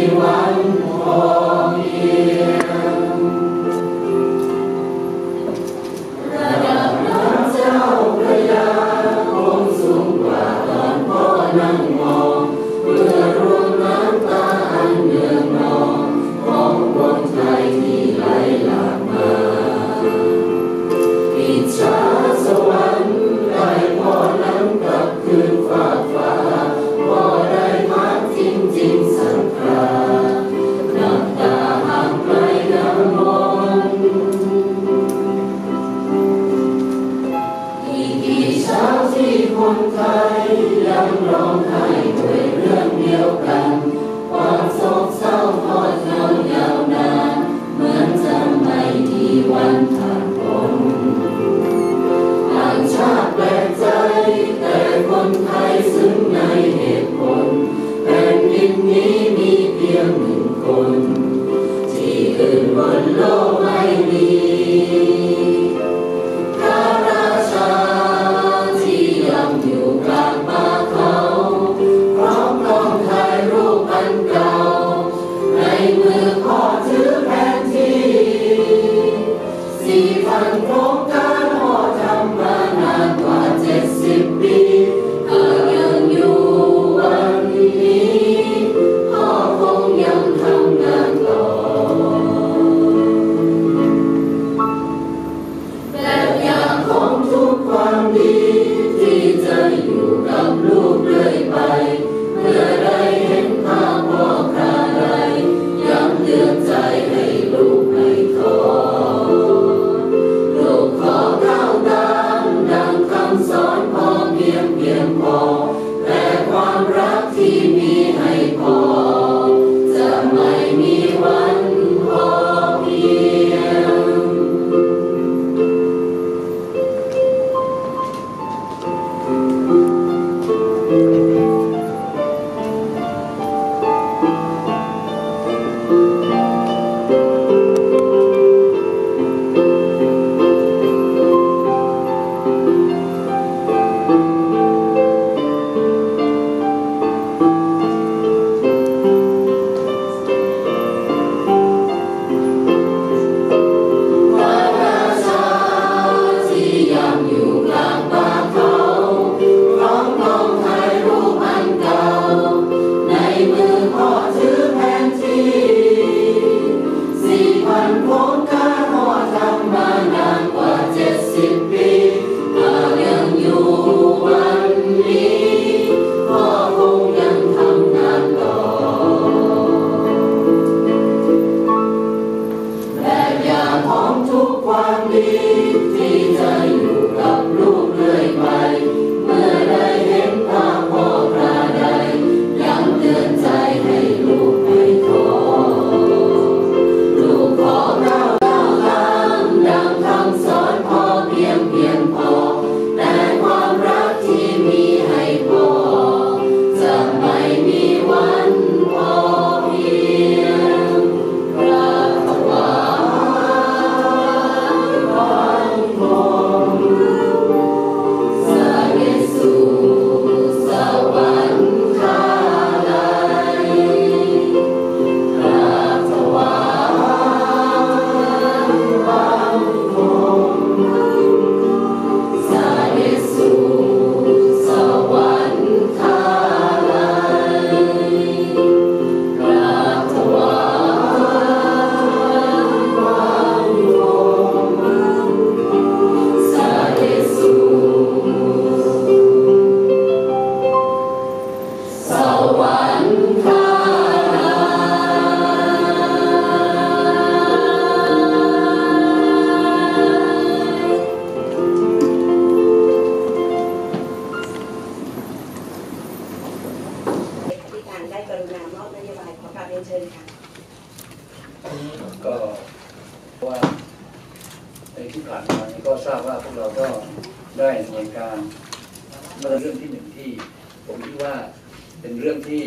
วันพอเพียงระดับน้ำเจ้าพระยาคงสูงกว่าตอนพ่อนั่งมองเมื่อรวงน้ำตาอันเนืองนองของคนไทยที่ไหลหลากมาอิจฉาสวรรค์ได้พ่อนั้นกลับคืนฝากฟ้าพ่อได้พักจริงๆสักคราน้ำตาห่างไกลน้ำมนอีกกี่เช้าที่คนไทยยังร้องไห้ด้วยเรื่องเดียวกันความโศกเศร้าทอดยาวนานเหมือนจะไม่มีวันผ่านพ้นต่างชาติแปลกใจแต่คนไทยซึ้งในเหตุผลแผ่นดินนี้มีเพียงหนึ่งคนที่อื่นบนโลกไม่มีพระราชาที่ยังอยู่กลางป่าเขาพร้อมกล้องถ่ายรูปอันเก่าในมือพ่อถือแผนที่4,000โครงการพ่อทำมานานกว่า70 ปียังอยู่วันนี้พ่อคงยังทำงานต่อแบบอย่างของทุกความดีที่จะอยู่กับลูกเรื่อยไปเมื่อได้เห็นภาพพ่อคราใดย้ำเตือนใจให้ลูกไม่ท้อลูกขอก้าวตามดังคำสอนพ่อเพียงพอแต่ความรักที่มีให้พ่อจะไม่มีวันพอเพียงที่จะอยู่กับลูกเรื่อยไปเมื่อได้เห็นภาพพ่อคราใดย้ำเตือนใจให้ลูกไม่ท้อลูกขอก้าวตามดังคำสอนพ่อเพียงพอแต่ความรักที่มีให้พ่อจะไม่มีวันพอเพียงกราบถวายก็ว่าในที่ผ่านมาก็ทราบว่าพวกเราก็ได้ดำเนินการเรื่องที่หนึ่งที่ผมคิดว่าเป็นเรื่องที่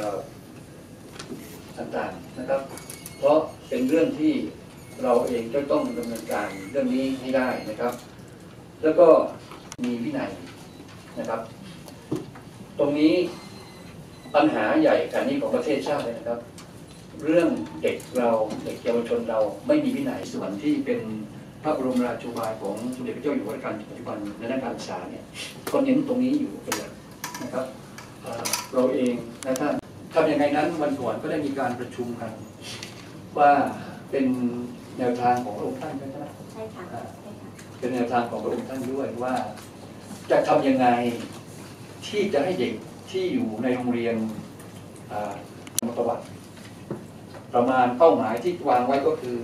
ต่างๆนะครับเพราะเป็นเรื่องที่เราเองก็ต้องดำเนินการเรื่องนี้ให้ได้นะครับแล้วก็มีวินัยนะครับตรงนี้ปัญหาใหญ่การนี้ของประเทศชาติเลยนะครับเรื่องเด็กเราเด็กเยาวชนเราไม่มีวินัยส่วนที่เป็นพระบรมราโชบายของสมเด็จพระเจ้าอยู่หัวรัชกาลปัจจุบันในด้านการศึกษาเนี่ยก็เน้นตรงนี้อยู่เป็นหลักนะครับเราเองนะท่านทำยังไงนั้นวันก่อนก็ได้มีการประชุมกันว่าเป็นแนวทางของพระองค์ท่านใช่ไหมใช่ค่ะเป็นแนวทางของพระองค์ท่านด้วยว่าจะทำยังไงที่จะให้เด็กที่อยู่ในโรงเรียนประวัติประมาณเป้าหมายที่วางไว้ก็คือ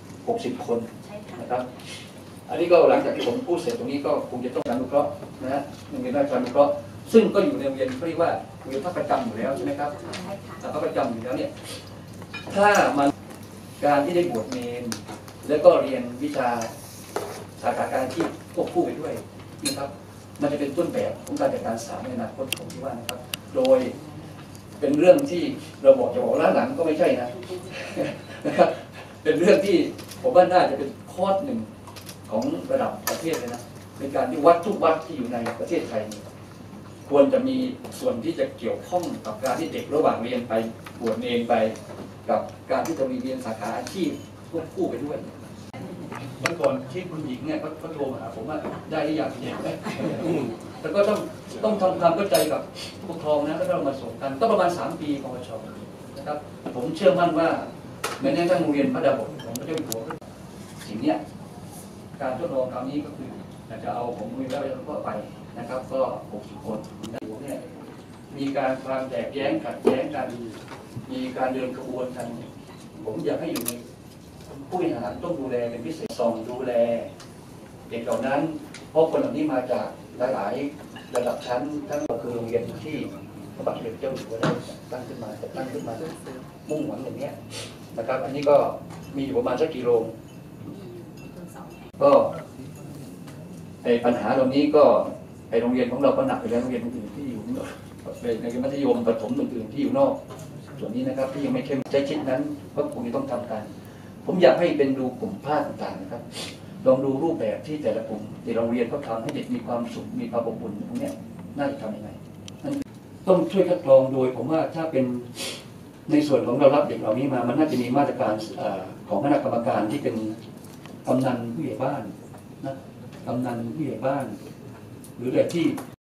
60 คนนะครับอันนี้ก็หลังจากที่ผมพูดเสร็จตรงนี้ก็คงจะต้องการนุเคราะห์นะฮะโรงเรียนราชการนุเคราะห์ซึ่งก็อยู่ในโรงเรียนเขาเรียกว่าโรงเรียนภาคประจำอยู่แล้วใช่ไหมครับภาคประจำอยู่แล้วเนี่ยถ้ามันการที่ได้บวชเนรแล้วก็เรียนวิชาสาขาการที่ควบคู่ไปด้วยนะครับมันจะเป็นต้นแบบของการจัดการศึกษาในอนาคตผมคิดว่านะครับโดยเป็นเรื่องที่เราบอกจะบอกล้าหลังก็ไม่ใช่นะครับเป็นเรื่องที่ผมว่าน่าจะเป็นคอร์สหนึ่งของระดับประเทศเลยนะในการที่วัดทุกวัดที่อยู่ในประเทศไทยควรจะมีส่วนที่จะเกี่ยวข้องกับการที่เด็กระหว่างเรียนไปบวชเนรไปกับการที่จะมีเรียนสาขาอาชีพควบคู่ไปด้วยเมื่อก่อนที่คุณหญิงเนี่ยเขาโทรมาหาผมว่าได้หรือยังเห็นไหมแต่ก็ต้องทำความเข้าใจกับผู้ปกครองนะก็ต้องมาส่งกันก็ประมาณ3 ปีปวชนะครับผมเชื่อมั่นว่าแม้กระทั่งโรงเรียนพระดาบทของพระเจ้าอยู่หัวสิ่งนี้การทดลองคราวนี้ก็คือจะเอาผมมีแล้วก็ไปนะครับก็60 คนเนี่ยมีการความแตกแย้งขัดแย้งกันมีการเดินขบวนกันผมอยากให้อยู่ในผู้บริหารต้องดูแลเป็นพิเศษส่องดูแลเด็กเหล่านั้นเพราะคนเหล่านี้มาจากหลายๆระดับชั้นทั้งคือโรงเรียนที่พระบาทสมเด็จเจ้าอยู่หัวได้ตั้งขึ้นมามุ่งหวังอย่างนี้นะครับอันนี้ก็มีอยู่ประมาณสักกี่โรงก็ไอ้ปัญหาตรงนี้ก็ไอ้โรงเรียนของเราก็หนักไปแล้วโรงเรียนอื่นที่อยู่ในมัธยมประถมอื่นๆที่อยู่นอกส่วนนี้นะครับที่ยังไม่เข้มใจชิดนั้นก็คงจะต้องทำกันผมอยากให้เป็นดูกลุ่มภาคต่างๆนะครับลองดูรูปแบบที่แต่ละกลุ่มในโรงเรียนเขาทำให้เด็กมีความสุขมีความอบอุ่นตรงนี้น่าจะทำยังไงต้องช่วยคัดกรองโดยผมว่าถ้าเป็นในส่วนของเรารับเด็กเหล่านี้มามันน่าจะมีมาตรการของคณะกรรมการที่เป็นกำนันผู้ใหญ่บ้านนะกำนันผู้ใหญ่บ้านหรืออะไรที่